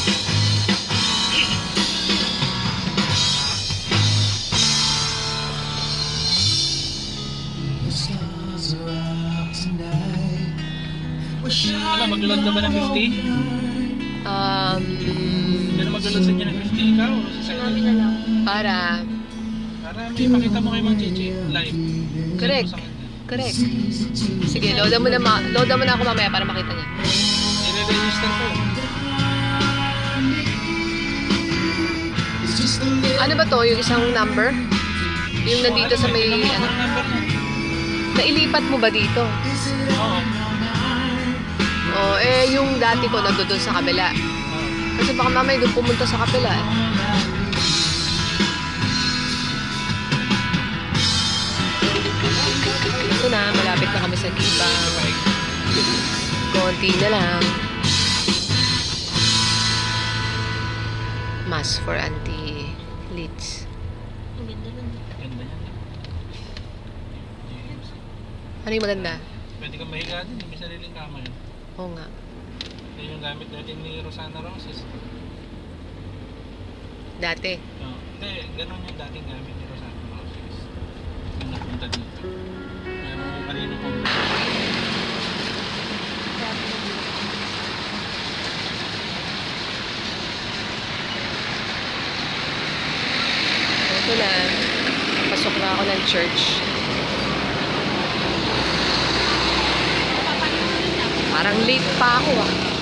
Alam, mag-load na ba ng 50? Hindi na mag-load sa niya ng 50 ikaw? Sinabi na lang. Para may makita mo kay Mang Chichi live. Correct. Correct. Sige, loadan mo na ako mamaya para makita niya. I-register ko. Ano ba to? Yung isang number? Yung nandito sa may ano? Nailipat mo ba dito? Oo. Oh, yung dati ko nandoon sa kabila. Kasi baka mamaya doon pumunta sa kabila eh. Ito na, malapit na kami sa Guibang. Konti na lang. Mass for anti-leads. Ganda yan. Ano yung maganda? Pwede kang mahiga din, may sariling kama yun. Oo nga. Yan yung gamit natin ni Rosana Roses. Dati. Oo. Hindi, ganun yung dating gamit ni Rosana Roses. Yung napunta dito. Yung kanino kong Ito na. Pasok na ako ng church. Parang late pa ako ah.